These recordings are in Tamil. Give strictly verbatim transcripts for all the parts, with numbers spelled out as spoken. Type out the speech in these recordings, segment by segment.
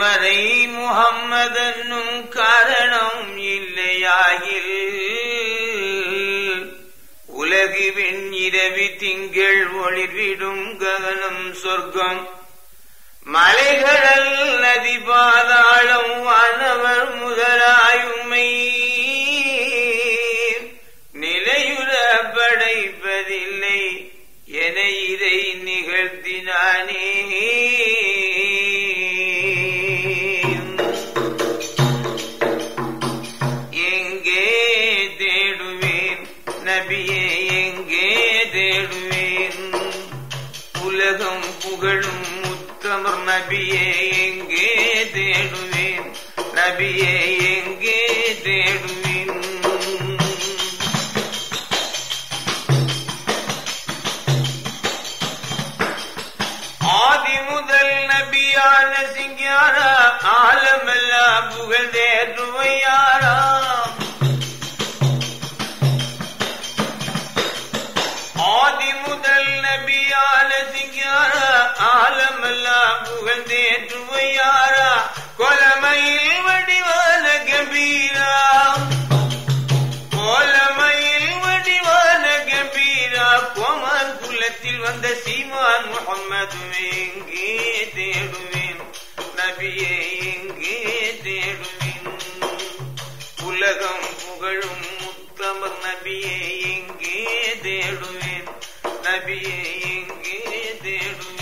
நேர்மறை முஹம்மதன்னும் காரணம் இல்லையாயில் உலகுவின் இரவி திங்கள் ஒளிர்விடும் ககனம் சொர்க்கம் மலைகடல் நதி பாதாளம் வானவர் முதலாயுமை நிலையுற படைப்பதில்லை என இதை நிகழ்த்தினானே. எங்கே தேடுவேன் நபியே எங்கே தேடுவேன் உலகம் புகழும் முத்தமர் நபியே எங்கே தேடுவேன் நபியே எங்கே தேடுவேன். ஆதி முதல் நபியான சிங்காரா ஆலமெல்லாம் புகழ் தேடுவையாரா. ஆதி முதல் நபியான சிங்காரா ஆலமெல்லாம் புகழ் தேடுவையாரா. கொலமையில் வடிவான கம்பீரா கோலமையில் வடிவான கம்பீரா கோமான் குலத்தில் வந்த சீமான் முஹம்மது எங்கே தேடுவேன் நபியே எங்கே தேடுவேன் உலகம் புகழும் முத்தமர் நபியே எங்கே தேடுவேன் நபியே எங்கே தேடுவேன்.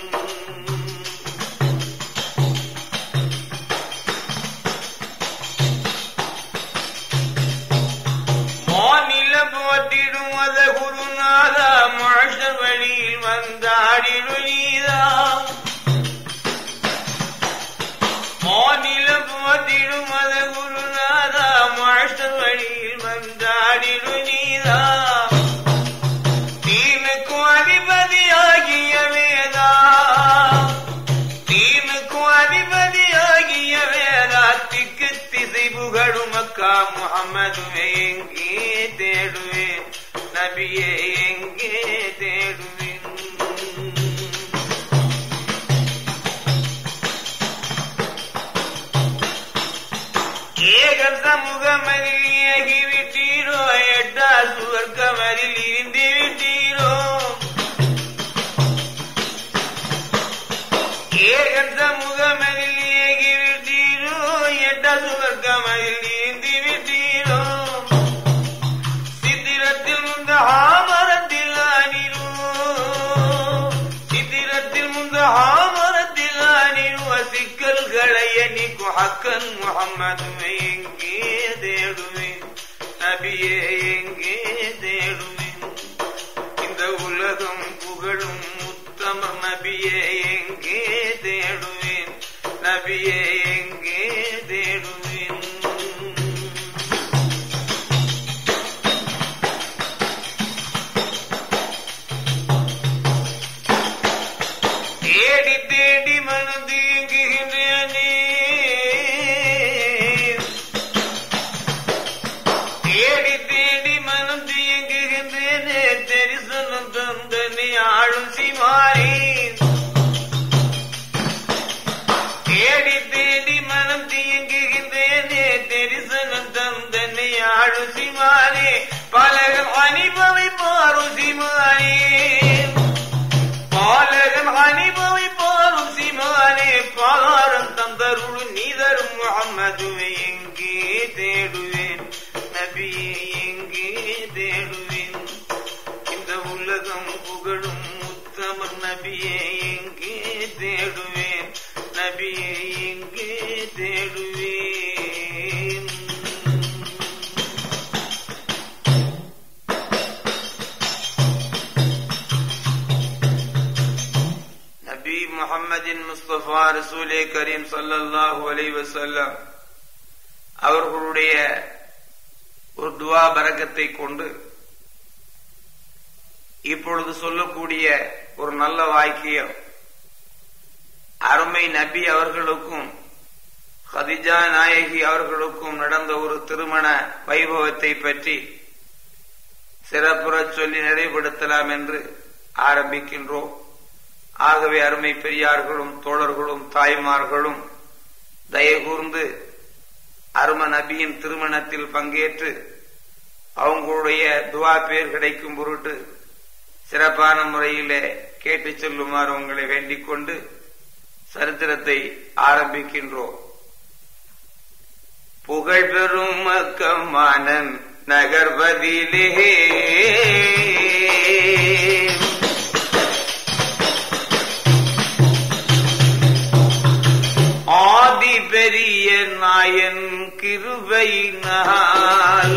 மாநில போட்டிடும் அத குருநாதா மாஷர் வழியில் வந்தாடிடும் நீதா. மாநில போட்டிடும் அத குருநாதா மாஷர் வழியில் வந்தாடிடும் நீதா. தீனுக்கும் அதிபதியாகிய வேதா தீனுக்கும் அதிபதியாகிய வேதா திக்கு திசை புகழும் மக்கா முஹம்மது எங்கே தேடுவேன் நபியே எங்கே தேடுவேன். ஏகன் சமூகமதில் ஏகிவிட்டீரோ எட்டா சுவர்க்கமதில் இருந்து விட்டீரோ. ஏகன் சமூகமதில் ஏகிவிட்டீரோ எட்டா சுவர்க்கமதில் இருந்து விட்டீரோ. சித்திரத்தில் முந்த ஆமரத்தில் ஆனிரோ சித்திரத்தில் முந்த ஆமரத்தில் ஆனிருவ சிக்கல்களை எண்ணிக்கும் ஹக்கன் முஹம்மது எங்கே தேடுவேன் நபியே எங்கே தேடுவேன். இந்த உலகம் புகழும் முத்தமர் நபியே எங்கே தேடுவேன் நபியே எங்கே தேடுவேன். தேடி தேடி மனது எங்குகின்றேனே தேடி தேடி மனம் தீங்குகின்றேனே தரிசனம் தந்தனை ஆளும் சிமாரி. தேடி தேடி மனம் தீங்குகின்றேனே தரிசனம் தந்தனை ஆளும் சிமாரி. பலகம் அனுபவை பாரும் சிமாரி பாலகன் அனுபவை பாரும் சிமானே பாரம் தந்தருள் நீதரும் முஹம்மது எங்கே தேடுவேன் நபியே எங்கே தேடுவேன். இந்த உலகம் புகழும் முத்தமர் நபியே எங்கே தேடுவேன் நபியே எங்கே தேடுவேன். முஹம்மதின் முஸ்தபா ரசூலே கரீம் ஸல்லல்லாஹு அலைஹி வஸல்லம் அவர்களுடைய ஒரு துஆ பரக்கத்தை கொண்டு இப்பொழுது சொல்லக்கூடிய ஒரு நல்ல வாக்கியம் அருமை நபி அவர்களுக்கும் கதிஜா நாயகி அவர்களுக்கும் நடந்த ஒரு திருமண வைபவத்தை பற்றி சிறப்புறச் சொல்லி நிறைவுபடுத்தலாம் என்று ஆரம்பிக்கின்றோம். ஆகவே அருமை பெரியார்களும் தோழர்களும் தாய்மார்களும் தயகூர்ந்து அரும நபியின் திருமணத்தில் பங்கேற்று அவங்களுடைய துவா பேர் கிடைக்கும் பொருட்டு சிறப்பான முறையிலே கேட்டு செல்லுமாறு உங்களை வேண்டிக் கொண்டு சரித்திரத்தை ஆரம்பிக்கின்றோம். புகழ் பெறும் மக்கமானன் நகர்வதிலே ஆதி பெரிய நாயன் கிருபையினால்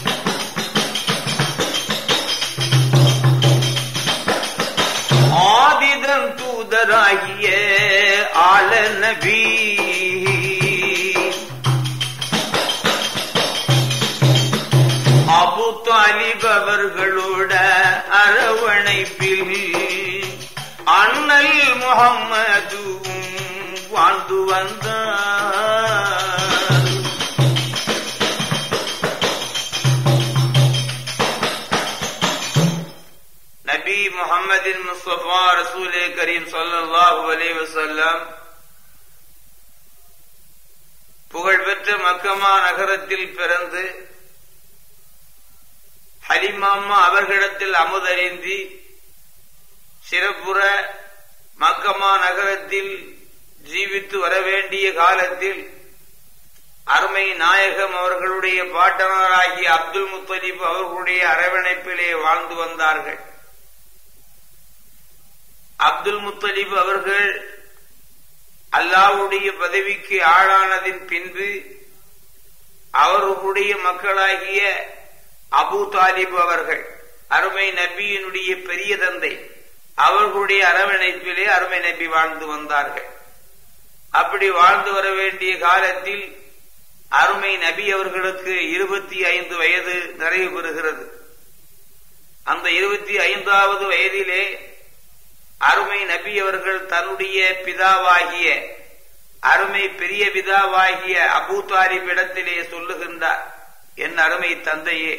ஆதிதன் தூதராகிய ஆல நபி அபு தாலிப் அவர்களோட அரவணைப்பில் அண்ணல் முஹம்மதுவும் வாழ்ந்து வந்தார். நபி முஹம்மதின் முஸ்தபா ரசூலே கரீம் ஸல்லல்லாஹு அலைஹி வஸல்லம் புகழ்பெற்ற மக்கமா நகரத்தில் பிறந்து ஹலிமாமா அவர்களிடத்தில் அமுதறிந்தி சிறப்புற மக்கமா நகரத்தில் ஜீவித்து வர வேண்டிய காலத்தில் அருமை நாயகம் அவர்களுடைய பாட்டனாராகிய அப்துல் முத்தலிப் அவர்களுடைய அரவணைப்பிலே வாழ்ந்து வந்தார்கள். அப்துல் முத்தலிப் அவர்கள் அல்லாஹ்வுடைய பதவிக்கு ஆளானதின் பின்பு அவர்களுடைய மக்களாகிய அபு தாலிப் அவர்கள் அருமை நபியினுடைய பெரிய தந்தை அவர்களுடைய அரவணைப்பிலே அருமை நபி வாழ்ந்து வந்தார்கள். அப்படி வாழ்ந்து வர வேண்டிய காலத்தில் அருமை நபி அவர்களுக்கு இருபத்தி ஐந்து வயது நிறைவு பெறுகிறது. அந்த இருபத்தி ஐந்தாவது வயதிலே அருமை நபி அவர்கள் தன்னுடைய பிதாவாகிய அருமை பெரிய பிதாவாகிய அபு தாலிப் இடத்திலே சொல்லுகின்றார், என் அருமை தந்தையே,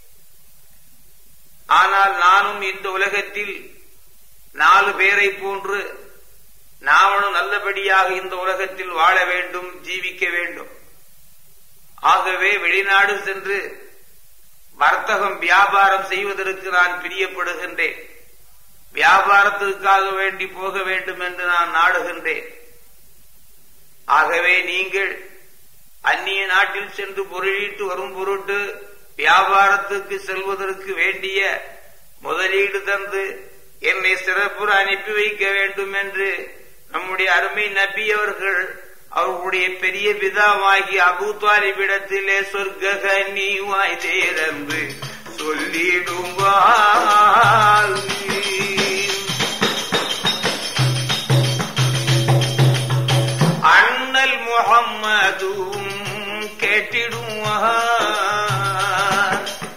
ஆனால் நானும் இந்த உலகத்தில் நாலு பேரை போன்று நாமளும் நல்லபடியாக இந்த உலகத்தில் வாழ வேண்டும், ஜீவிக்க வேண்டும். ஆகவே வெளிநாடு சென்று வர்த்தகம் வியாபாரம் செய்வதற்கு நான் பிரியப்படுகின்றேன். வியாபாரத்திற்காக வேண்டி போக வேண்டும் என்று நான் நாடுகின்றேன். ஆகவே நீங்கள் அந்நிய நாட்டில் சென்று பொருளீட்டு வரும் பொருட்டு வியாபாரத்துக்கு செல்வதற்கு வேண்டிய முதலீடு தந்து என்னை சிறப்புற அனுப்பி வைக்க வேண்டும் என்று நம்முடைய அருமை நபி அவர்கள் அவர்களுடைய பெரிய பிதாவாகி அபு தாலிபிடத்திலே சொர்க்க நீ வாய் தேர்ந்து சொல்லிடுவார். அண்ணல் முஹம்மதும் கேட்டிடுவார்.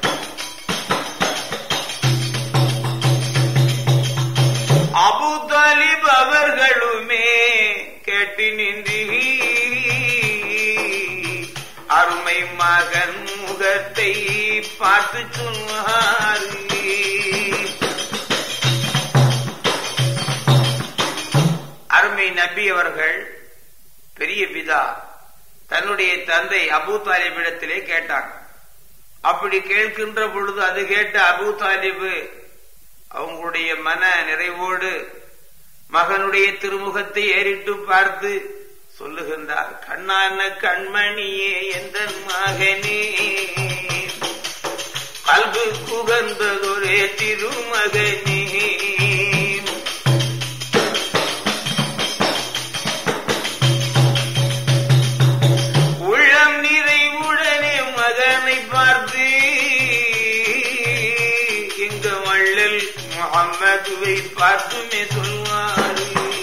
அபு தாலிப் அவர்களுமே கேட்டு நின்றி அருமை மகன் முகத்தை பார்த்து சொன்னார். அருமை நபி அவர்கள் பெரிய பிதா தன்னுடைய தந்தை அபு தாலிபிடத்திலே கேட்டாங்க. அப்படி கேட்கின்ற பொழுது அது கேட்ட அபு தாலிபு அவங்களுடைய மன நிறைவோடு மகனுடைய திருமுகத்தை ஏறிட்டு பார்த்து சொல்லுகின்றார், கண்ணான கண்மணியே எந்த மகனே, கல்பு குகந்ததொரே திருமகனே, உள்ளம் நிறைவுடனே மகனை பார்த்து எங்க வள்ளல் முஹம்மதுவை பார்த்துமே சொல்வார்.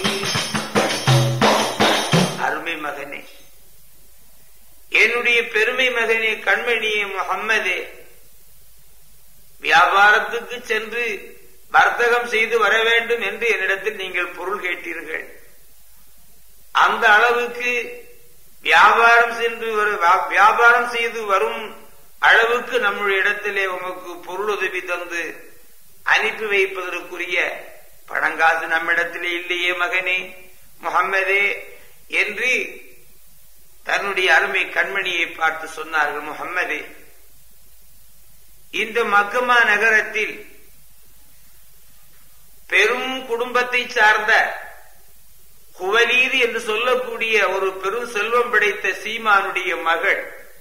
அருமை மகனே, என்னுடைய பெருமை மகனே, கண்மணியே முஹம்மதே, வியாபாரத்துக்கு சென்று வர்த்தகம் செய்து வர வேண்டும் என்று என்னிடத்தில் நீங்கள் பொருள் கேட்டீர்கள். அந்த அளவுக்கு வியாபாரம் சென்று வியாபாரம் செய்து வரும் அளவுக்கு நம்முடைய இடத்திலே உமக்கு பொருளுதவி தந்து அனுப்பி வைப்பதற்குரிய பணங்காசு நம்மிடத்திலே இல்லையே மகனே முஹம்மதே என்று தன்னுடைய அருமை கண்மணியை பார்த்து சொன்னார்கள், முஹம்மதே, இந்த மக்கமா நகரத்தில் பெரும் குடும்பத்தை சார்ந்த குவலீது என்று சொல்லக்கூடிய ஒரு பெரும் செல்வம் படைத்த சீமானுடைய மகள்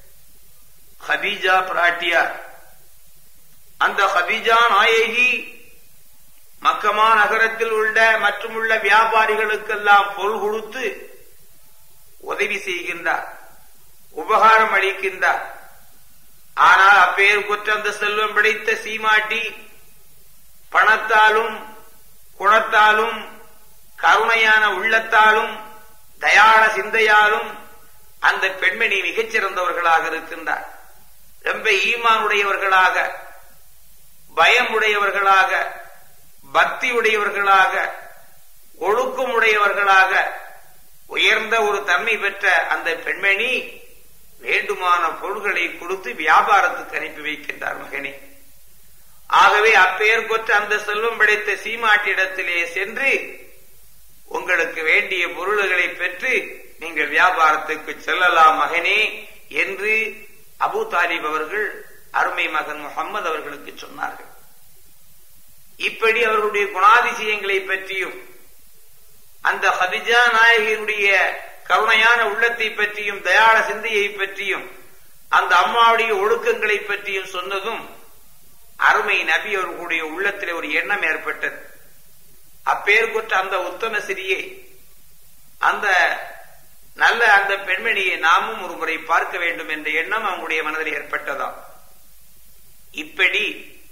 ஹதீஜா பிராட்டியார். அந்த ஹதீஜா நாயகி மக்கமா நகரத்தில் உள்ள மற்றும் உள்ள வியாபாரிகளுக்கெல்லாம் பொருள் கொடுத்து உதவி செய்கின்றார், உபகாரம் அளிக்கின்றார். ஆனால் அப்பேர் கொற்ற அந்த செல்வம் படைத்த சீமாட்டி பணத்தாலும் குணத்தாலும் கருணையான உள்ளத்தாலும் தயாள சிந்தையாலும் அந்த பெண்மணி மிகச்சிறந்தவர்களாக இருக்கின்றார். ரொம்ப ஈமானுடையவர்களாக, பயமுடையவர்களாக, பக்தி உடையவர்களாக, ஒழுக்கமுடையவர்களாக உயர்ந்த ஒரு தன்மை பெற்ற அந்த பெண்மணி வேண்டுமான பொருள்களை கொடுத்து வியாபாரத்துக்கு அனுப்பி வைக்கின்றார். மகனே, ஆகவே அப்பெயர் கொற்ற அந்த செல்வம் படைத்த சீமாட்டிடத்திலே சென்று உங்களுக்கு வேண்டிய பொருள்களை பெற்று நீங்கள் வியாபாரத்துக்கு செல்லலாம் மகனே என்று அபூ தாலிப் அவர்கள் அருமை மகன் முஹம்மது அவர்களுக்கு சொன்னார்கள். இப்படி அவர்களுடைய குணாதிசயங்களை பற்றியும் அந்த ஹதீஜா நாயகியினுடைய கருணையான உள்ளத்தை பற்றியும் தயாள சிந்தையை பற்றியும் அந்த அம்மாவுடைய ஒழுக்கங்களை பற்றியும் சொன்னதும் அருமை நபி அவர்களுடைய உள்ளத்திலே ஒரு எண்ணம் ஏற்பட்டது. அப்பேர் கொற்ற அந்த உத்தம சிறியை, அந்த நல்ல அந்த பெண்மணியை நாமும் ஒரு முறை பார்க்க வேண்டும் என்ற எண்ணம் அவங்களுடைய மனதில் ஏற்பட்டதாம். இப்படி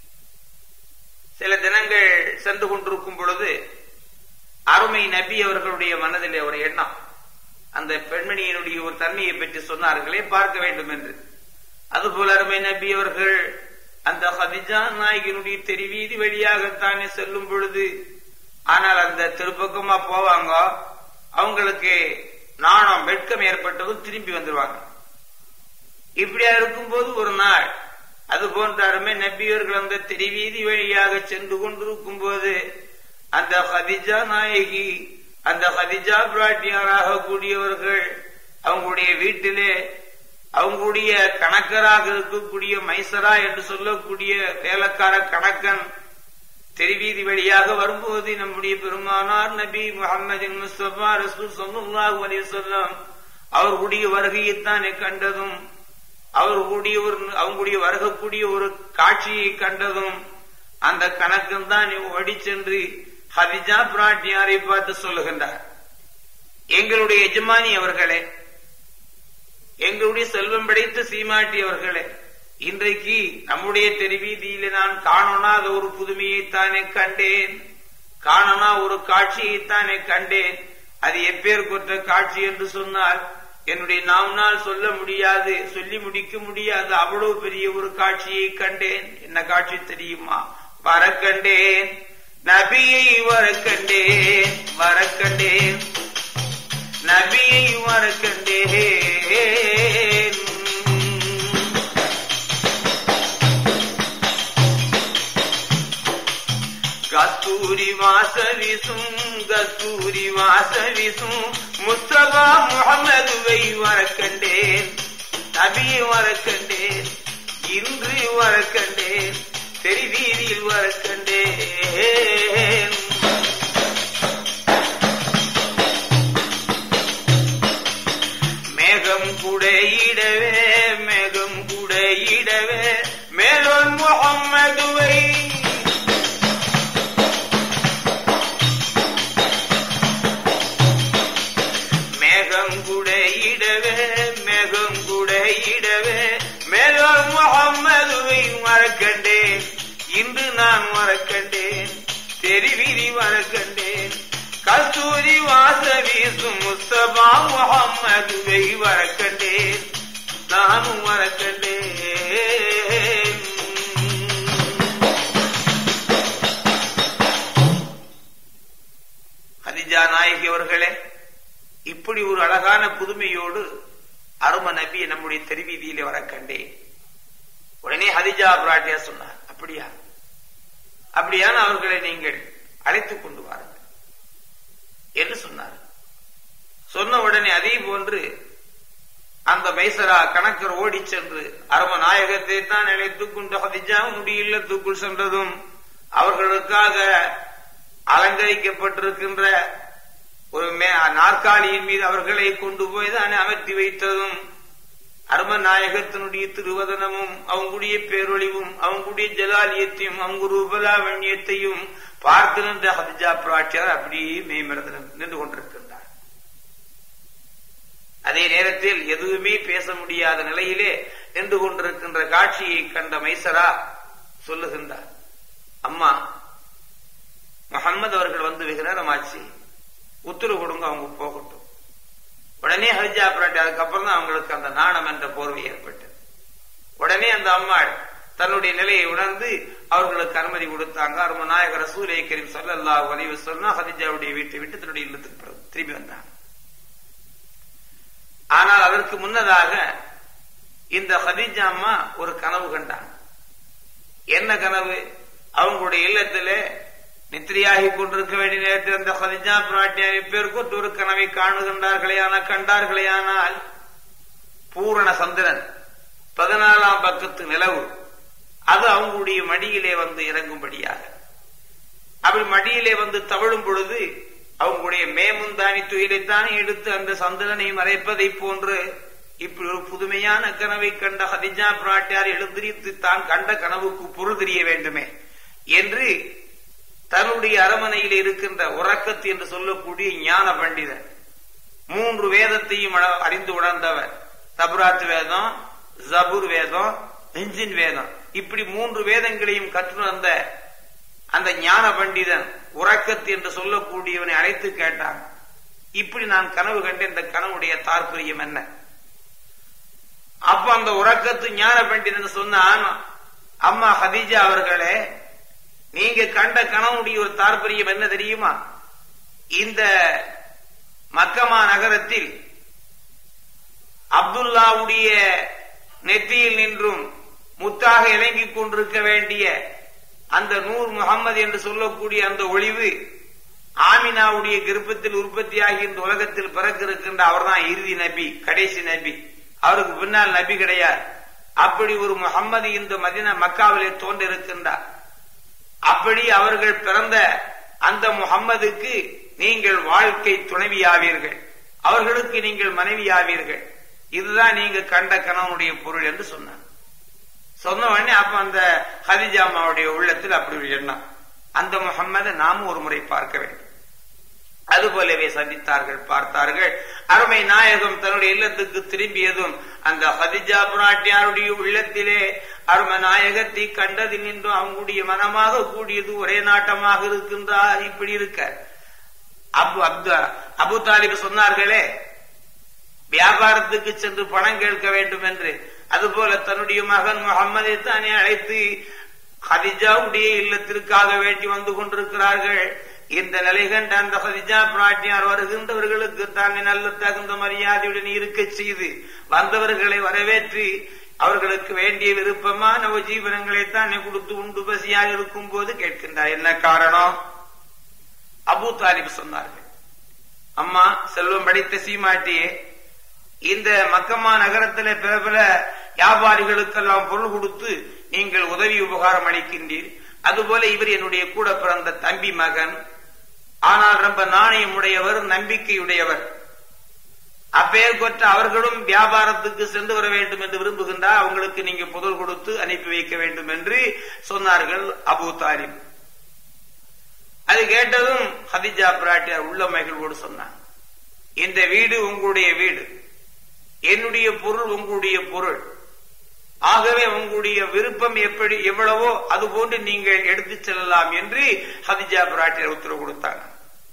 சில தினங்கள் சென்று கொண்டிருக்கும் பொழுது அருமை நபி அவர்களுடைய மனதிலே ஒரு எண்ணம், அந்த பெண்மணியினுடைய ஒரு தன்மையை பற்றி சொன்னார்களே, பார்க்க வேண்டும் என்று. அதுபோல அருமை நபி அவர்கள் அந்த ஹதீஜா நாயகினுடைய தெருவீதி வழியாகத்தானே செல்லும் பொழுது, ஆனால் அந்த திருப்பக்கமா போவாங்க, அவங்களுக்கு நாணம் வெட்கம் ஏற்பட்டதும் திரும்பி வந்துருவாங்க. இப்படியா இருக்கும்போது ஒரு நாள் அது போன்ற அருமை நபியவர்கள் அந்த தெருவீதி வழியாக சென்று கொண்டிருக்கும் போது அந்த ஹதீஜா நாயகி, அந்த ஹதீஜா பிராட்டியாராக கூடியவர்கள் அவங்களுடைய வீட்டிலே அவங்களுடைய கணக்கராக இருக்கக்கூடிய மைசரா என்று சொல்லக்கூடிய வேலைக்கார கணக்கன் தெருவீதி வழியாக வரும்போது நம்முடைய பெருமானார் நபி முஹம்மது முஸ்தபா ரசூல் ஸல்லல்லாஹு அலைஹி வஸல்லம் அவர்களுடைய வருகையைத்தானே கண்டதும், அவர்களுடைய ஒரு அவங்களுடைய வருகக்கூடிய ஒரு காட்சியை கண்டதும் அந்த கணக்கன் தான் ஓடி சென்று ஹதீஜா பிராட்டியாரை பார்த்து சொல்லுகின்றார், எங்களுடைய எஜமானி அவர்களே, எங்களுடைய செல்வம் படைத்த சீமாட்டி அவர்களே, இன்றைக்கு நம்முடைய தெருவீதியில நான் காணோனாத ஒரு புதுமையைத்தானே கண்டேன், காணோனா ஒரு காட்சியைத்தானே கண்டேன். அது எப்பேர் கொற்ற காட்சி என்று சொன்னால் என்னுடைய நாம்னால் சொல்ல முடியாது, சொல்லி முடிக்க முடியாது, அவ்வளவு பெரிய ஒரு காட்சியை கண்டேன். என்ன காட்சி தெரியுமா? வர கண்டேன், நபியை வர கண்டேன், வர கண்டேன், நபியை வர கண்டேன். கஸ்தூரி வாசவிசும், கஸ்தூரி வாசவிசும் முஸ்தபா முஹம்மதுவை வர கண்டேன், நபியை வர கண்டேன், இன்று வர கண்டேன், தெருவீதியில் வர கண்டேன். மேகம் கூட இடவே, மேகம் கூட இடவே மேலோன் முஹம்மதுவை, மேகம் கூட இடவே, மேகம் கூட இடவே மேலோன் முஹம்மதுவை மறக்கண்டேன், இன்று நான் மறக்கண்டேன், தெருவீதி மறக்கண்டேன். கஸ்தூரி வாசவீசும் முஸ்தபா முஹம்மதுவை மறக்கண்டேன், நானும் மறக்கண்டேன். ஹதீஜா நாயகி அவர்களே, இப்படி ஒரு அழகான புதுமையோடு அரும நபி நம்முடைய தெருவீதியிலே வர கண்டேன். உடனே ஹதீஜா பிராட்டியா சொன்னார், அப்படியா, அப்படியான அவர்களை நீங்கள் அழைத்துக் கொண்டு வாருங்கள் என்று சொன்னார். சொன்ன உடனே அதே போன்று அந்த மைசரா கணக்கர் ஓடி சென்று அரப நாயகத்தை தான் நினைத்துக் கொண்டு ஹதிஜாவுடைய இல்லத்துக்குள் சென்றதும் அவர்களுக்காக அலங்கரிக்கப்பட்டிருக்கின்ற ஒரு நாற்காலியின் மீது அவர்களை கொண்டு போய் தான் அமர்த்தி வைத்ததும் அரப நாயகத்தினுடைய திருவதனமும் அவங்களுடைய பேரொழிவும் அவங்களுடைய ஜலாலியத்தையும் அவங்க ரூபலாவண்யத்தையும் பார்த்து நின்ற ஹதிஜா பிராட்டியார் அப்படியே மேம்படுத்த நின்று கொண்டிருக்கின்றார். அதே நேரத்தில் எதுவுமே பேச முடியாத நிலையிலே நின்று கொண்டிருக்கின்ற காட்சியை கண்ட மைசரா சொல்லுகின்றார், அம்மா முஹம்மது அவர்கள் வந்து விகிரமாச்சு, உத்தரவு கொடுங்க, அவங்க போகட்டும். உடனே ஹதிஜா பிராட்டி அதுக்கப்புறம் தான் அவங்களுக்கு அந்த நாணம் என்ற போர்வை ஏற்பட்டது. உடனே அந்த அம்மாள் தன்னுடைய நிலையை உணர்ந்து அவர்களுக்கு அனுமதி கொடுத்தாங்க. அரும நாயகர் ரசூலை கரீம் ஸல்லல்லாஹு அலைஹி வஸல்லம் ஹதிஜாவுடைய வீட்டை விட்டு தன்னுடைய இல்லத்துக்கு திரும்பி வந்தாங்க. ஆனால் அதற்கு முன்னதாக இந்த ஹதிஜா அம்மா ஒரு கனவு கண்டாங்க. என்ன கனவு? அவங்களுடைய இல்லத்திலே நித்திரையாகி கொண்டிருக்க வேண்டிய நேரத்தில் அந்த ஹதிஜா பிராட்டியாரை பேருக்கு ஒரு கனவை காணுகின்றார்களேயான கண்டார்களேயானால் பூரண சந்திரன் பதினாலாம் பக்கத்து நிலவு அது அவங்களுடைய மடியிலே வந்து இறங்கும்படியாக, அப்படி மடியிலே வந்து தவழும் பொழுது அவங்களுடைய மேமுந்தானி துயிலைத்தானே எடுத்து அந்த சந்திரனை மறைப்பதை போன்று இப்படி ஒரு புதுமையான கனவை கண்ட ஹதிஜா பிராட்டியார் எழுந்திரித்து தான் கண்ட கனவுக்கு பொருள் தெரிய வேண்டுமே என்று தன்னுடைய அரமனையில் இருக்கின்ற உறக்கத்து என்று சொல்லக்கூடிய ஞான பண்டிதர், மூன்று வேதத்தையும் அறிந்து உணர்ந்தவர், தபுராத் வேதம், ஜபூர் வேதம், இன்ஜின் வேதம், இப்படி மூன்று வேதங்களையும் கற்றுணர்ந்த அந்த ஞான பண்டிதன் உறக்கத்து என்று சொல்லக்கூடியவனை அழைத்து கேட்டான், இப்படி நான் கனவு கண்ட இந்த கனவுடைய தாற்பயம் என்ன? அப்ப அந்த உறக்கத்து ஞான பண்டிதன் சொன்னான், அம்மா ஹதிஜா அவர்களே, நீங்க கண்ட கனவுடைய ஒரு தாற்பயம் என்ன தெரியுமா? இந்த மக்கமா நகரத்தில் அப்துல்லாவுடைய நெத்தியில் நின்றும் முத்தாக இறங்கிக் கொண்டிருக்க வேண்டிய அந்த நூர் முகம்மது என்று சொல்லக்கூடிய அந்த ஒளிவு ஆமினாவுடைய கர்ப்பத்தில் உற்பத்தியாகி இந்த உலகத்தில் பிறக்க இருக்கின்ற அவர் தான் இறுதி நபி, கடைசி நபி, அவருக்கு பின்னால் நபி கிடையாது. அப்படி ஒரு முகம்மது இந்த மதீனா மக்காவிலே தோன்றிருக்கின்றார். அப்படி அவர்கள் பிறந்த அந்த முகம்மதுக்கு நீங்கள் வாழ்க்கை துணைவியாவீர்கள், அவர்களுக்கு நீங்கள் மனைவியாவீர்கள், இதுதான் நீங்க கண்ட கனவுடைய பொருள் என்று சொன்னார். சொன்ன உடனே அப்ப அந்த ஹதிஜா அம்மாவுடைய உள்ளத்தில் அப்படி ஒரு எண்ணம், அந்த முகம்மதை நாமும் ஒரு முறை பார்க்க வேண்டும். அதுபோலவே சந்தித்தார்கள், பார்த்தார்கள். அருமை நாயகம் தன்னுடைய இல்லத்துக்கு திரும்பியதும் அந்த ஹதிஜா பிராட்டியாருடைய உள்ளத்திலே அருமை நாயகத்தை கண்டது நின்றும் அவங்களுடைய மனமாக கூடியது ஒரே நாட்டமாக இருக்கின்றார். இப்படி இருக்க அபு அப்து அபு தாலிப் சொன்னார்களே, வியாபாரத்துக்கு சென்று பணம் கேட்க வேண்டும் என்று, அதுபோல தன்னுடைய மகன் முகம்மதை தானே அழைத்து ஹதிஜாவுடைய இல்லத்திற்காக வேண்டி வந்து கொண்டிருக்கிறார்கள். இந்த நிலை கண்ட அந்த ஹதிஜா பிராட்டியார் வருகின்றவர்களுக்கு தானே நல்ல தகுந்த மரியாதையுடன் இருக்க செய்து வந்தவர்களை வரவேற்று அவர்களுக்கு வேண்டிய விருப்பமான ஜீவனங்களை தானே கொடுத்து உண்டு பசியாக இருக்கும் போது கேட்கின்றார், என்ன காரணம்? அபு தாலிப் சொன்னார்கள், அம்மா செல்வம் படைத்த சீமாட்டியே, இந்த மக்கமா நகரத்திலே பிற பல வியாபாரிகளுக்கெல்லாம் பொருள் கொடுத்து நீங்கள் உதவி உபகாரம் அளிக்கின்றீர். அதுபோல இவர் என்னுடைய கூட பிறந்த தம்பி மகன், ஆனால் ரொம்ப நாணயம் உடையவர், நம்பிக்கையுடையவர். அப்பெயர் கொற்ற அவர்களும் வியாபாரத்துக்கு சென்று வர வேண்டும் என்று விரும்புகின்றார். அவங்களுக்கு நீங்க புதல் கொடுத்து அனுப்பி வைக்க வேண்டும் என்று சொன்னார்கள் அபு தாலிப். அது கேட்டதும் ஹதிஜா பிராட்டியார் உள்ள மகிழ்வோடு சொன்னார், இந்த வீடு உங்களுடைய வீடு, என்னுடைய பொருள் உங்களுடைய பொருள், ஆகவே உங்களுடைய விருப்பம் எப்படி எவ்வளவோ அது போன்று நீங்கள் எடுத்து செல்லலாம் என்று ஹதிஜா பிராட்டியார் உத்தரவு கொடுத்தாங்க.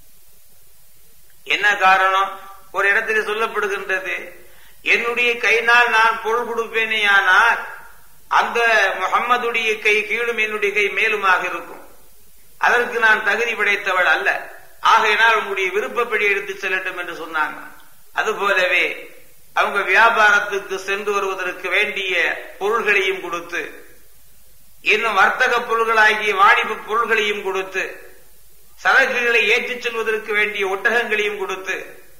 என்ன காரணம்? ஒரு இடத்தில் சொல்லப்படுகின்றது, என்னுடைய கையினால் நான் பொருள் கொடுப்பேனே, ஆனால் அந்த முகம்மதுடைய கை கீழும் என்னுடைய கை மேலுமாக இருக்கும், அதற்கு நான் தகுதி படைத்தவள் அல்ல, ஆகையினால் உங்களுடைய விருப்பப்படி எடுத்து செல்லட்டும் என்று சொன்னாங்க. அதுபோலவே அவங்க வியாபாரத்துக்கு சென்று வருவதற்கு வேண்டிய பொருள்களையும் கொடுத்து, இன்னும் வர்த்தக பொருள்களாகிய வாணிப பொருள்களையும் கொடுத்து, சரக்குகளை ஏற்றிச் செல்வதற்கு வேண்டிய ஒட்டகங்களையும் கொடுத்து,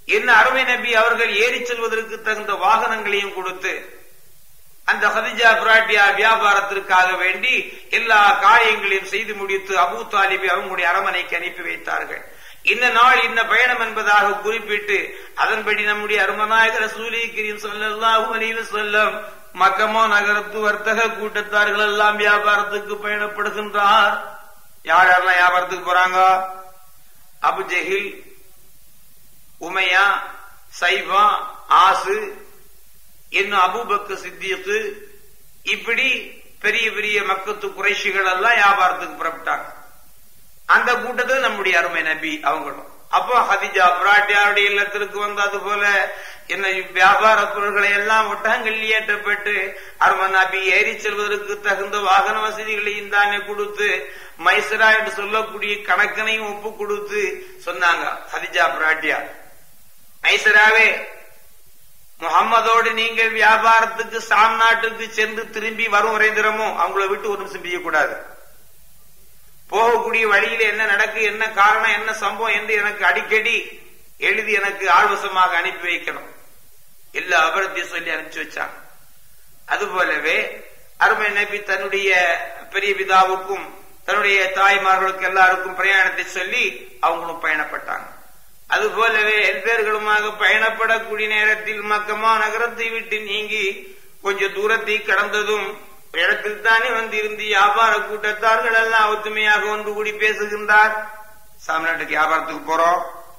என்ன அருமை நபி அவர்கள் ஏறி செல்வதற்கு தகுந்த வாகனங்களையும் கொடுத்து அந்த ஹதிஜா பிராட்டியா வியாபாரத்திற்காக வேண்டி எல்லா காரியங்களையும் செய்து முடித்து அபூ தாலிபை அவங்களுடைய அரமனைக்கு அனுப்பி வைத்தார்கள். இந்த நாள் இந்த பயணம் என்பதாக குறிப்பிட்டு அதன்படி நம்முடைய அருமநாயகர் ரசூலே கரீம் ஸல்லல்லாஹு அலைஹி வஸல்லம் மக்கமா நகரத்து வர்த்தக கூட்டத்தார்கள் எல்லாம் வியாபாரத்துக்கு பயணப்படுகின்றார். யார் யாரெல்லாம் வியாபாரத்துக்கு போறாங்க? அபு ஜஹில், உமையா, சைபா, ஆசு, இன்னும் அபூபக்கர் சித்திக்கு, இப்படி பெரிய பெரிய மக்கத்து குறைஷிகள் எல்லாம் வியாபாரத்துக்கு புறப்பட்டாங்க. அந்த கூட்டத்தில் நம்முடைய அருமை நபி அவங்களும். அப்போ ஹதிஜா பிராட்டியாருடைய இல்லத்திற்கு வந்து அது போல என்ன வியாபார பொருட்களை எல்லாம் ஒட்டகங்கள் ஏற்றப்பட்டு அருமை நபி ஏறி செல்வதற்கு தகுந்த வாகன வசதிகளையும் தானே கொடுத்து மைசரா என்று சொல்லக்கூடிய கணக்கனையும் ஒப்பு கொடுத்து சொன்னாங்க. ஹதிஜா பிராட்டியார், மைசராவே, முகம்மதோடு நீங்கள் வியாபாரத்துக்கு சாம் நாட்டுக்கு சென்று திரும்பி வரும் வரைந்திரமோ அவங்கள விட்டு ஒரு நிமிஷம் செய்யக்கூடாது. போகக்கூடிய வழியில என்ன நடக்கு, என்ன காரணம், என்ன சம்பவம் என்று எனக்கு அடிக்கடி எழுதி எனக்கு ஆல்வசமாக அனுப்பி வைக்கணும். எல்லா அபரத்தையும் சொல்லி அனுப்பிச்சு வச்சாங்க. அதுபோலவே அருமை நபி தன்னுடைய பெரிய பிதாவுக்கும் தன்னுடைய தாய்மார்களுக்கு எல்லாருக்கும் பிரயாணத்தை சொல்லி அவங்களும் பயணப்பட்டாங்க. அதுபோலவே எல்பேர்களுமாக பயணப்படக்கூடிய நேரத்தில் மக்கமா நகரத்தை விட்டு நீங்கி கொஞ்சம் தூரத்தை கடந்ததும் இடத்தில் தானே வந்து இருந்து வியாபார கூட்டத்தார்கள் எல்லாம் ஒத்துமையாக ஒன்று கூடி பேசுகின்றார். சாம்நாட்டுக்கு வியாபாரத்துக்கு போறோம்,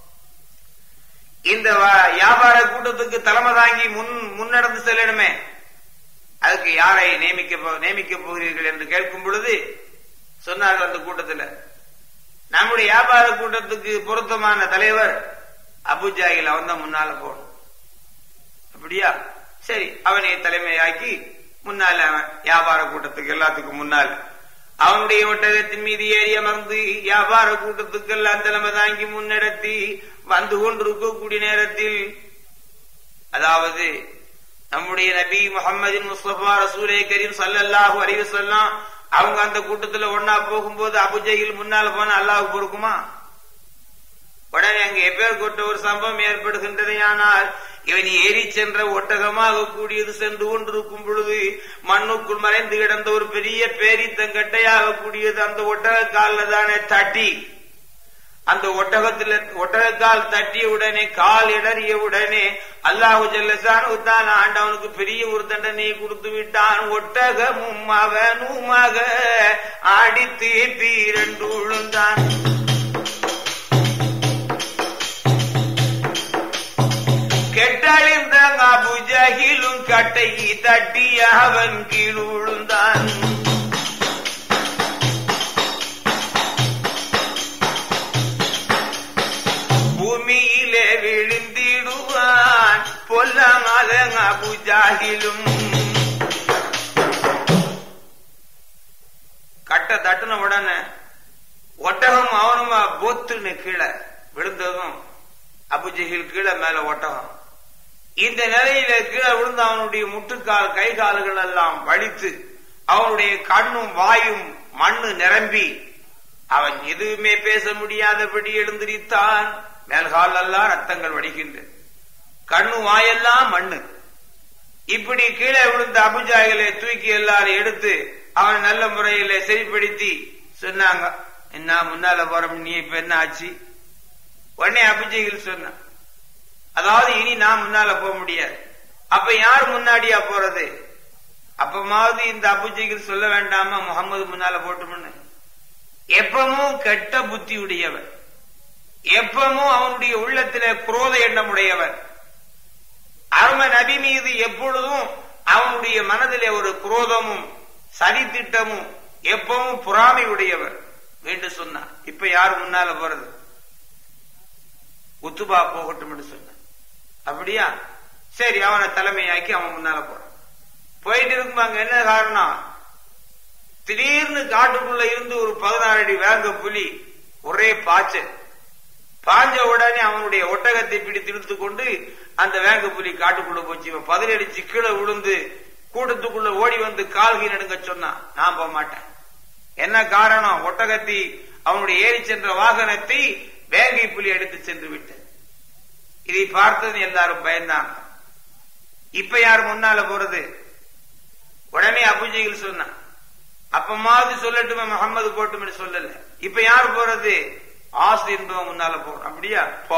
இந்த வியாபார கூட்டத்துக்கு தலைமை தாங்கி முன் முன்னடந்து செல்லணுமே, அதுக்கு யாரை நியமிக்க நியமிக்க போகிறீர்கள் என்று கேட்கும் பொழுது சொன்னார்கள் அந்த கூட்டத்தில், நம்முடைய வியாபார கூட்டத்துக்கு பொருத்தமான தலைவர் அபூ ஜஹில், அவன் தான் முன்னால போகணும். அப்படியா, சரி, அவனை தலைமையாக்கி முன்னால வியாபார கூட்டத்துக்கு எல்லாத்துக்கும் முன்னால் அவனுடைய ஒட்டகத்தின் மீது ஏறி அமர்ந்து வியாபார கூட்டத்துக்கு எல்லாம் தலைமை தாங்கி முன்னெடுத்தி வந்து கொண்டிருக்கக்கூடிய நேரத்தில், அதாவது நம்முடைய நபி முஹம்மதின் முஸ்தபா ரசூலே கரீம் ஸல்லல்லாஹு அலைஹி வஸல்லம் அவங்க அந்த கூட்டத்துல ஒன்னா போகும்போது அபூ ஜஹில் முன்னால போனா அல்லாஹ்வுக்கு பொறுக்குமா? உடனே அங்க எப்பேர் கொட்ட ஒரு சம்பவம் ஏற்படுகின்றது. ஆனால் இவன் ஏறி சென்ற ஒட்டகமாக கூடியது சென்று கொண்டிருக்கும் பொழுது மண்ணுக்குள் மறைந்து கிடந்த ஒரு பெரிய பேரித்தங்கட்டையாக கூடியது அந்த ஒட்டக காலில் தானே தட்டி, அந்த ஒட்டகத்தில் ஒட்டகக்கால் தட்டிய உடனே கால் இடறிய உடனே அல்லாஹு ஜல்லஷானஹு தஆலா ஆண்டவனுக்கு பெரிய ஒரு தண்டனையை கொடுத்து விட்டான். ஒட்டகமும் அவனுமாக ஆடித்து பீரண்டு விழுந்தான். கெட்டழிந்த அபூ ஜஹிலும் கட்டை தட்டி அவன் கீழ் விழுந்தான். பூமியிலே விழுந்திடுவான் பொல்லாத அபூ ஜஹிலும். கட்ட தட்டுன உடனே ஒட்டகம் அவனுமா போத்துன்னு கீழே விழுந்ததும் அபூ ஜஹில் கீழே மேல ஒட்டகம். இந்த நிலையில கீழே விழுந்து அவனுடைய முட்டுக்கால் கை கால்கள் எல்லாம் வலித்து அவனுடைய கண்ணும் வாயும் மண்ணு நிரம்பி அவன் எதுவுமே பேச முடியாதபடி எழுந்திருத்தான். மேல்கால் எல்லாம் ரத்தங்கள் வடிக்கின்றது, கண்ணு வாயெல்லாம் மண்ணு. இப்படி கீழே விழுந்த அபூ ஜஹிலை தூக்கி எல்லாரும் எடுத்து அவன் நல்ல முறையில சரிப்படுத்தி சொன்னாங்க, என்ன முன்னால போற நீ இப்ப என்ன ஆச்சு? உடனே அபூ ஜஹில் சொன்னான், அதாவது இனி நான் முன்னால போக முடியாது. அப்ப யார் முன்னாடியா போறது? அப்பமாவது இந்த அபூ ஜஹில் சொல்ல வேண்டாமா முகம்மது முன்னால போட்டுமுன்னு? எப்பவும் கெட்ட புத்தி உடையவர், எப்பவும் அவனுடைய உள்ளத்தில குரோத எண்ணம் உடையவர். அருமை நபி மீது எப்பொழுதும் அவனுடைய மனதிலே ஒரு குரோதமும் சதி திட்டமும் எப்பவும் பொறாமை உடையவர் என்று சொன்னார். இப்ப யார் முன்னால போறது? உத்துபா போகட்டும் என்று சொன்னார். அப்படியா, சரி, அவனை தலைமையாக்கி அவன் முன்னால போறான். போயிட்டு இருக்குமாங்க. என்ன காரணம்? திடீர்னு காட்டுக்குள்ள இருந்து ஒரு பதினாறு அடி வேங்க புலி ஒரே பாய்ச்சல் பாஞ்ச உடனே அவனுடைய ஒட்டகத்தை பிடித்து இழுத்து கொண்டு அந்த வேங்க புலி காட்டுக்குள்ள போச்சு. இவன் பதிலடிச்சு கீழே விழுந்து கூட்டத்துக்குள்ள ஓடி வந்து கால்கை நடுங்க சொன்னான். நான் போக மாட்டேன். என்ன காரணம்? ஒட்டகத்தை அவனுடைய ஏறி சென்ற வாகனத்தை வேங்கை புலி எடுத்து சென்று விட்டேன். இதை பார்த்தது எல்லாரும் பயந்தாங்க. இப்ப யார் முன்னால போறது? உடனே அபூஜஹல் சொன்னான், அப்பமாவது சொல்லட்டுமே முகம்மது போட்டும் சொல்லல. இப்ப யார் போறது? ஆஸ் என்பவன் முன்னால போறான். அப்படியா? போ.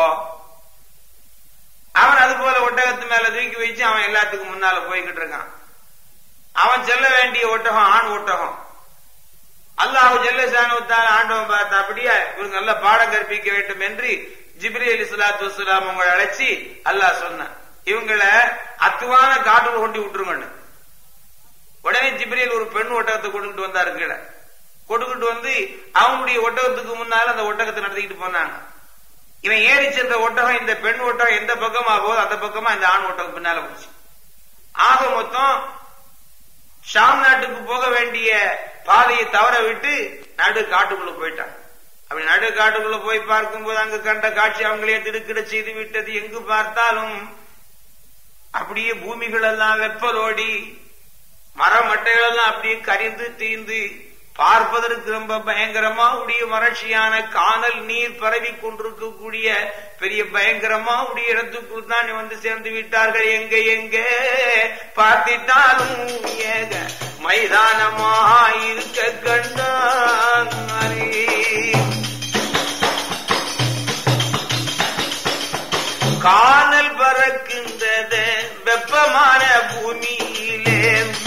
அவன் அது போல ஒட்டகத்து மேல தூக்கி வச்சு அவன் எல்லாத்துக்கும் முன்னால போய்கிட்டு இருக்கான். அவன் செல்ல வேண்டிய ஒட்டகம் ஆண் ஒட்டகம். அல்லாஹ் ஜல்ல ஷானுத்தால ஆண்டவன் பார்த்தா, அப்படியா இவருக்கு நல்ல பாடம் கற்பிக்க வேண்டும் என்று ஜிப்ரீல் அலைஹிஸ்ஸலாத்து வஸ்ஸலாம் உங்களை அழைச்சி அல்லாஹ் சொன்னான், இவங்களை அத்துவான காட்டுல கொண்டு விட்டுருங்க. உடனே ஜிப்ரீல் ஒரு பெண் ஒட்டகத்தை கொண்டுகிட்டு வந்தாரு. கீழே கொண்டுகிட்டு வந்து அவங்களுடைய ஒட்டகத்துக்கு முன்னால அந்த ஒட்டகத்தை நடத்திக்கிட்டு போனாங்க. இவன் ஏறி சென்ற ஒட்டகம் இந்த பெண் ஒட்டகம் எந்த பக்கமா போகுது அந்த பக்கமா இந்த ஆண் ஒட்டகம் பின்னால போச்சு. ஆக மொத்தம் ஷாம் நாட்டுக்கு போக வேண்டிய பாதையை தவற விட்டு நடு காட்டுக்குள்ள போயிட்டான். அப்படி நடு காட்டுக்குள்ள போய் பார்க்கும்போது அங்கு கண்ட காட்சி அவங்களே திடுக்கிட செய்து விட்டது. எங்கு பார்த்தாலும் அப்படியே பூமிகள் எல்லாம் வெப்பலோடி, மரம் மட்டைகள் எல்லாம் அப்படியே கரிந்து தீந்து, பார்ப்பதற்கு ரொம்ப பயங்கரமா உடைய வறட்சியான காணல் நீர் பரவி கொண்டிருக்கக்கூடிய பெரிய பயங்கரமா உடைய இடத்துக்குள் தான் வந்து சேர்ந்து விட்டார்கள். எங்க எங்க பார்த்திட்டாலும் ஏக மைதானமா இருக்க கண்டாரே. காணல் பறக்கின்றத வெப்பமான பூமியிலே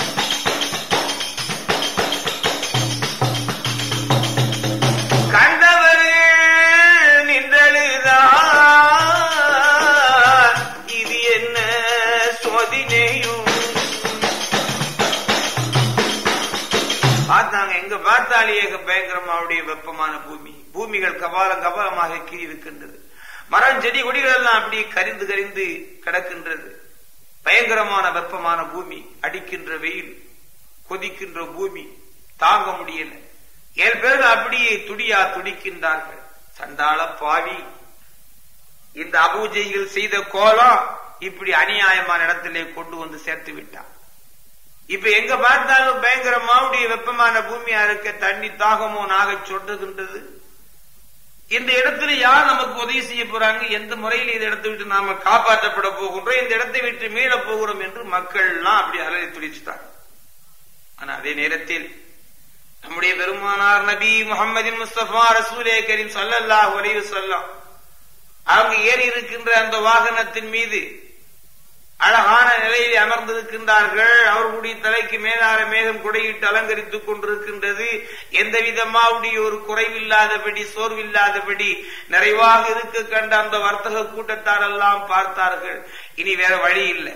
பார்த்தாலேயே பயங்கரமாவுடைய வெப்பமான பூமி, பூமிகள் கபாலம் கபாலமாக கீறி இருக்கின்றது. மரம் செடி கொடிகள் எல்லாம் அப்படி கரிந்து கரிந்து கிடக்கின்றது. பயங்கரமான வெப்பமான பூமி, அடிக்கின்ற வெயில், கொதிக்கின்ற பூமி, தாங்க முடியல. ஏழு பேர்கள் அப்படியே துடியா துடிக்கின்றார்கள். சண்டாள பாவி, இந்த அபூஜஹல் செய்த கோலம் இப்படி அநியாயமான இடத்திலே கொண்டு வந்து சேர்த்து விட்டான். இப்ப எங்க பார்த்தாலும் பயங்கரமாவுடைய வெப்பமான பூமியா இருக்க, தண்ணி தாகமோ நாக சொட்டுகின்றது. இந்த இடத்துல யார் நமக்கு உதவி செய்ய போறாங்க? எந்த முறையில் இந்த இடத்தை விட்டு நாம காப்பாற்றப்பட போகின்றோம், இந்த இடத்தை விட்டு மீள போகிறோம் என்று மக்கள் எல்லாம் அப்படி அலறி துடிச்சுட்டாங்க. ஆனா அதே நேரத்தில் நம்முடைய பெருமானார் நபி முஹம்மதின் முஸ்தபா ரசூலே கரீம் ஸல்லல்லாஹு அலைஹி வஸல்லம் அவங்க ஏறி இருக்கின்ற அந்த வாகனத்தின் மீது அழகான நிலையில் அமர்ந்திருக்கின்றார்கள். அவர்களுடைய தலைக்கு மேலான மேகம் குடையிட்டு அலங்கரித்துக் கொண்டிருக்கின்றது. எந்த விதமாவுடைய ஒரு குறைவில்லாதபடி, சோர்வில்லாதபடி நிறைவாக இருக்க கண்ட அந்த வர்த்தக கூட்டத்தாரெல்லாம் பார்த்தார்கள். இனி வேற வழி இல்லை.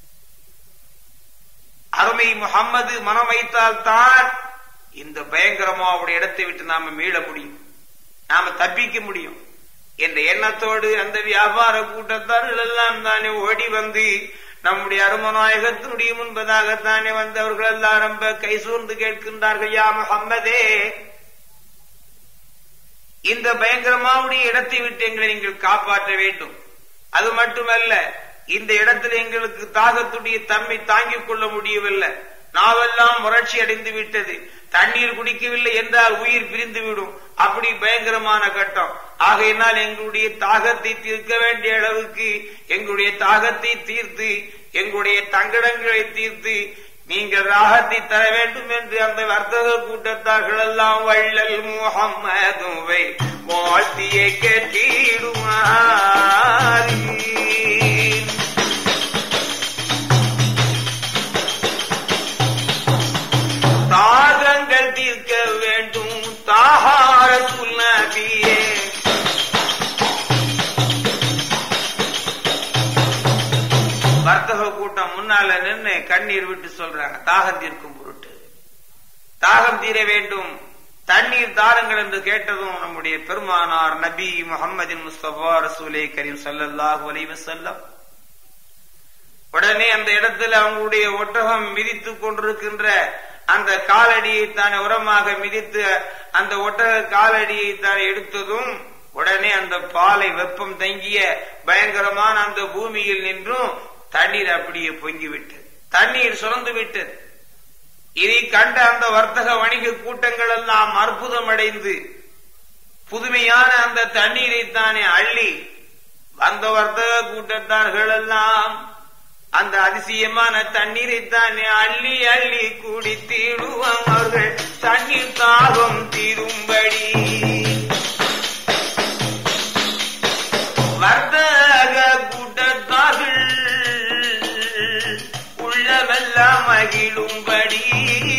அருமை முஹம்மது மனம் வைத்தால் தான் இந்த பயங்கரமாவுடைய இடத்தை விட்டு நாம மீள முடியும், நாம தப்பிக்க முடியும் என்ற எண்ணத்தோடு அந்த வியாபார கூட்டத்தார்கள் எல்லாம் தானே ஓடி வந்து நம்முடைய அருமநாயகத்தினுடைய முன்பதாகத்தானே வந்து அவர்கள் எல்லாம் ரொம்ப கை சூர்ந்து கேட்கின்றார்கள், யா முஹம்மதே, இந்த பயங்கரமாவுடைய இடத்தை விட்டு எங்களை நீங்கள் காப்பாற்ற வேண்டும். அது மட்டுமல்ல, இந்த இடத்துல எங்களுக்கு தாகத்துடைய தன்மை தாங்கிக் கொள்ள முடியவில்லை. நாவெல்லாம் முரட்சி அடைந்து விட்டது. தண்ணீர் குடிக்கவில்லை என்றால் உயிர் பிரிந்து விடும். அப்படி பயங்கரமான கட்டம். ஆகையினால் எங்களுடைய தாகத்தை தீர்க்க வேண்டிய அளவுக்கு எங்களுடைய தாகத்தை தீர்த்து, எங்களுடைய தங்கடங்களை தீர்த்து நீங்கள் ராகத்தை தர வேண்டும் என்று அந்த வர்த்தக கூட்டத்தார்கள் எல்லாம் வள்ளல் முஹம்மதுவை வாழ்த்திய கேட்டிடுவார். தாகங்கள் தீர்க்க வேண்டும் தாஹார சுல்நபியே. வர்த்தக கூட்டம் முன்னால நின்று கண்ணீர் விட்டு சொல்றாங்க, தாகம் தீர்க்கும் பொருட்டு தாகம் தீர வேண்டும், தண்ணீர் தாருங்கள் என்று கேட்டதும் நம்முடைய பெருமானார் நபி முஹம்மதின் முஸ்தபா ரசூலே கரீம் ஸல்லல்லாஹு அலைஹி வஸல்லம் உடனே அந்த இடத்துல அவங்களுடைய ஒட்டகம் மிதித்துக் கொண்டிருக்கின்ற அந்த காலடியை தானே உரமாக மிதித்து அந்த ஒட்டக காலடியை தானே எடுத்ததும் உடனே அந்த பாலை வெப்பம் தங்கிய பயங்கரமான அந்த பூமியில் நின்றும் தண்ணீர் அப்படியே பொங்கிவிட்டது, தண்ணீர் சுரந்து விட்டது. இதை கண்ட அந்த வர்த்தக வணிக கூட்டங்கள் எல்லாம் அற்புதம் அடைந்து புதுமையான அந்த தண்ணீரை தானே அள்ளி அந்த வர்த்தக கூட்டத்தார்கள் எல்லாம் அந்த அதிசயமான தண்ணீரை தானே அள்ளி அள்ளி குடித்திடுவான். அவர்கள் தண்ணீர் தாகம் தீரும்படி வர்த்தக கூட்டத்தார்கள் உள்ளமெல்லாம் மகிழும்படி